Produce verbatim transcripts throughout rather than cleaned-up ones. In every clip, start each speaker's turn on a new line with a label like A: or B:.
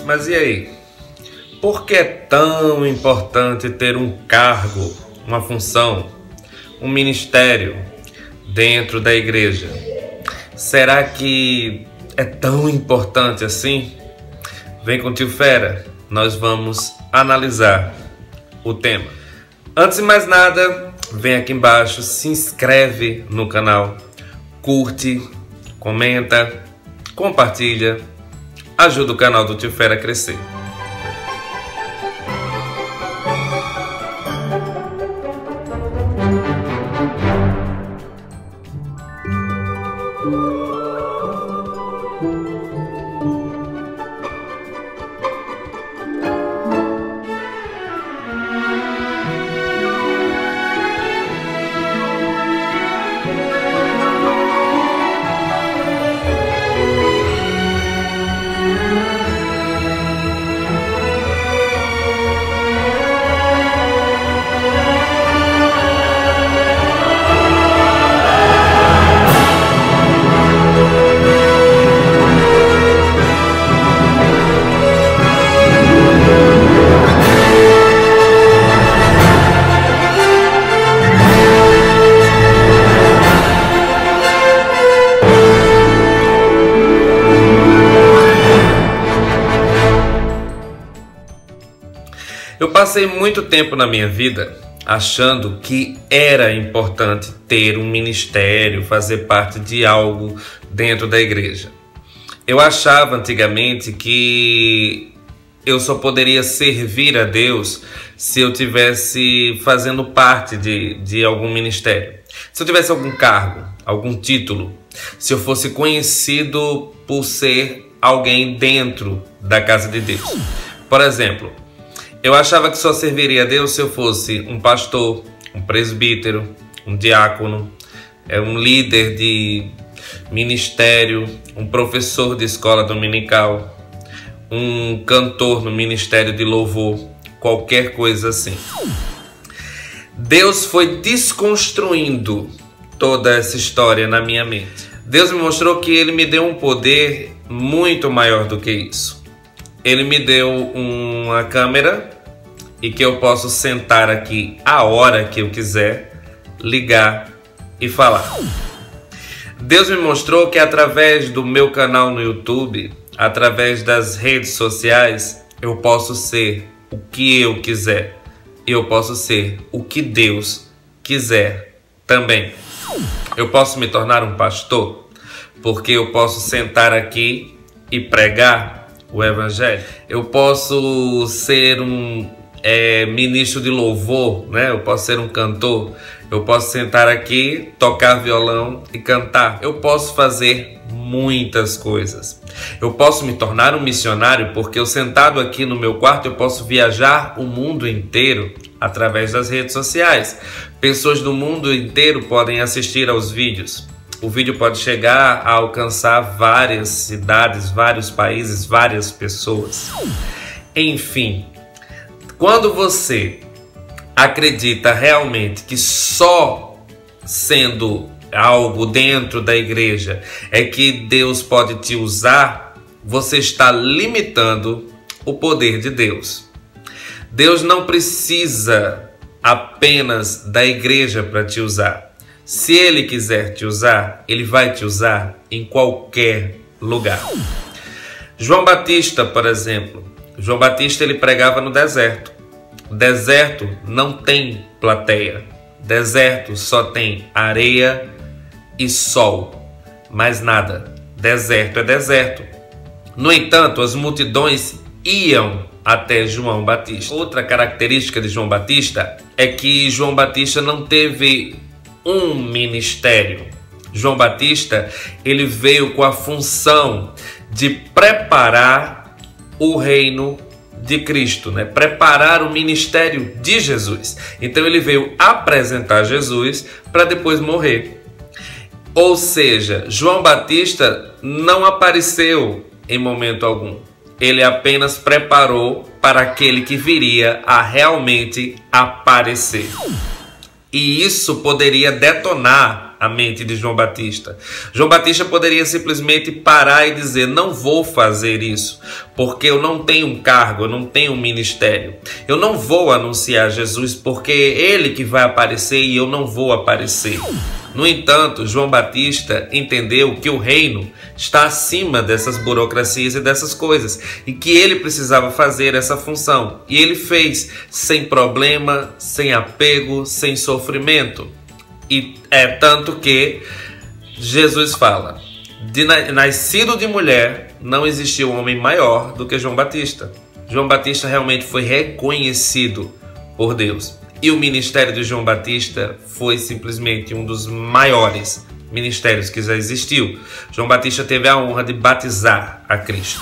A: Mas e aí? Por que é tão importante ter um cargo, uma função, um ministério dentro da igreja? Será que é tão importante assim? Vem com o Tio Fera, nós vamos analisar o tema. Antes de mais nada, vem aqui embaixo, se inscreve no canal, curte, comenta, compartilha, ajuda o canal do Tio Fera a crescer. Eu passei muito tempo na minha vida achando que era importante ter um ministério, fazer parte de algo dentro da igreja. Eu achava antigamente que eu só poderia servir a Deus se eu tivesse fazendo parte de, de algum ministério. Se eu tivesse algum cargo, algum título, se eu fosse conhecido por ser alguém dentro da casa de Deus. Por exemplo, eu achava que só serviria a Deus se eu fosse um pastor, um presbítero, um diácono, um líder de ministério, um professor de escola dominical, um cantor no ministério de louvor, qualquer coisa assim. Deus foi desconstruindo toda essa história na minha mente. Deus me mostrou que Ele me deu um poder muito maior do que isso. Ele me deu uma câmera e que eu posso sentar aqui a hora que eu quiser, ligar e falar. Deus me mostrou que através do meu canal no YouTube, através das redes sociais, eu posso ser o que eu quiser. Eu posso ser o que Deus quiser também. Eu posso me tornar um pastor, porque eu posso sentar aqui e pregar o Evangelho. Eu posso ser um é, ministro de louvor, né? Eu posso ser um cantor. Eu posso sentar aqui, tocar violão e cantar. Eu posso fazer muitas coisas. Eu posso me tornar um missionário, porque eu sentado aqui no meu quarto, eu posso viajar o mundo inteiro através das redes sociais. Pessoas do mundo inteiro podem assistir aos vídeos. O vídeo pode chegar a alcançar várias cidades, vários países, várias pessoas. Enfim, quando você acredita realmente que só sendo algo dentro da igreja é que Deus pode te usar, você está limitando o poder de Deus. Deus não precisa apenas da igreja para te usar. Se Ele quiser te usar, Ele vai te usar em qualquer lugar. João Batista, por exemplo, João Batista ele pregava no deserto. Deserto não tem plateia. Deserto só tem areia e sol. Mais nada. Deserto é deserto. No entanto, as multidões iam até João Batista. Outra característica de João Batista é que João Batista não teve um ministério. João Batista ele veio com a função de preparar o reino de Cristo, né? Preparar o ministério de Jesus. Então ele veio apresentar Jesus para depois morrer. Ou seja, João Batista não apareceu em momento algum. Ele apenas preparou para aquele que viria a realmente aparecer. E isso poderia detonar a mente de João Batista. João Batista poderia simplesmente parar e dizer: não vou fazer isso, porque eu não tenho um cargo, eu não tenho um ministério. Eu não vou anunciar Jesus porque é ele que vai aparecer e eu não vou aparecer. No entanto, João Batista entendeu que o reino está acima dessas burocracias e dessas coisas, e que ele precisava fazer essa função. E ele fez sem problema, sem apego, sem sofrimento. E é tanto que Jesus fala: de nascido de mulher, não existiu um homem maior do que João Batista. João Batista realmente foi reconhecido por Deus. E o ministério de João Batista foi simplesmente um dos maiores ministérios que já existiu. João Batista teve a honra de batizar a Cristo.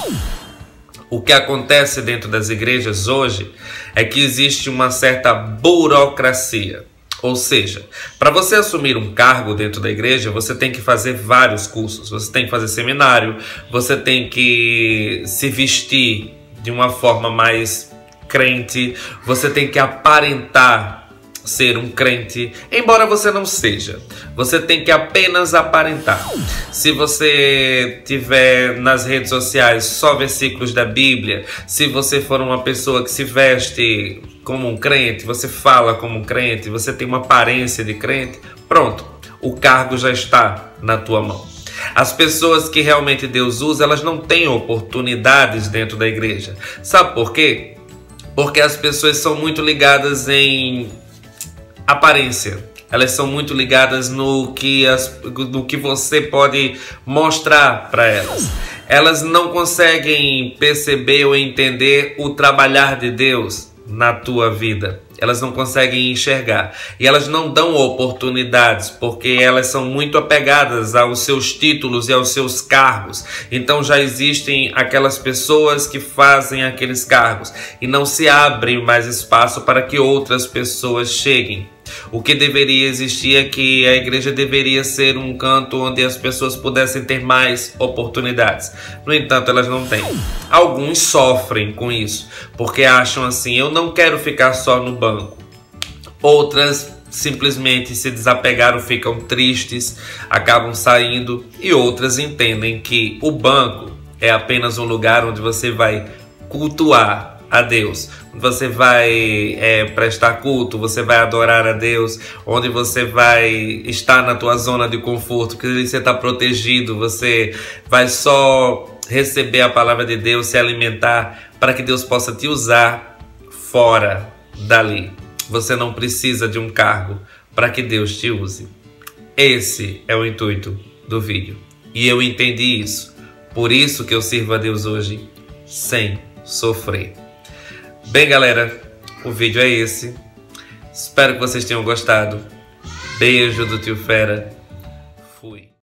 A: O que acontece dentro das igrejas hoje é que existe uma certa burocracia. Ou seja, para você assumir um cargo dentro da igreja, você tem que fazer vários cursos. Você tem que fazer seminário, você tem que se vestir de uma forma mais crente, você tem que aparentar ser um crente, embora você não seja. Você tem que apenas aparentar. Se você tiver nas redes sociais só versículos da Bíblia, se você for uma pessoa que se veste como um crente, você fala como um crente, você tem uma aparência de crente, pronto, o cargo já está na tua mão. As pessoas que realmente Deus usa, elas não têm oportunidades dentro da igreja. Sabe por quê? Porque as pessoas são muito ligadas em aparência. Elas são muito ligadas no que, as, no que você pode mostrar para elas. Elas não conseguem perceber ou entender o trabalhar de Deus na tua vida. Elas não conseguem enxergar. E elas não dão oportunidades, porque elas são muito apegadas aos seus títulos e aos seus cargos. Então já existem aquelas pessoas que fazem aqueles cargos e não se abre mais espaço para que outras pessoas cheguem. O que deveria existir é que a igreja deveria ser um canto onde as pessoas pudessem ter mais oportunidades. No entanto, elas não têm. Alguns sofrem com isso, porque acham assim: eu não quero ficar só no banco. Outras simplesmente se desapegaram, ficam tristes, acabam saindo. E outras entendem que o banco é apenas um lugar onde você vai cultuar a Deus, você vai é, prestar culto, você vai adorar a Deus, onde você vai estar na tua zona de conforto, que você está protegido, você vai só receber a palavra de Deus, se alimentar, para que Deus possa te usar fora dali. Você não precisa de um cargo para que Deus te use. Esse é o intuito do vídeo. E eu entendi isso. Por isso que eu sirvo a Deus hoje sem sofrer. Bem, galera, o vídeo é esse. Espero que vocês tenham gostado. Beijo do Tio Fera.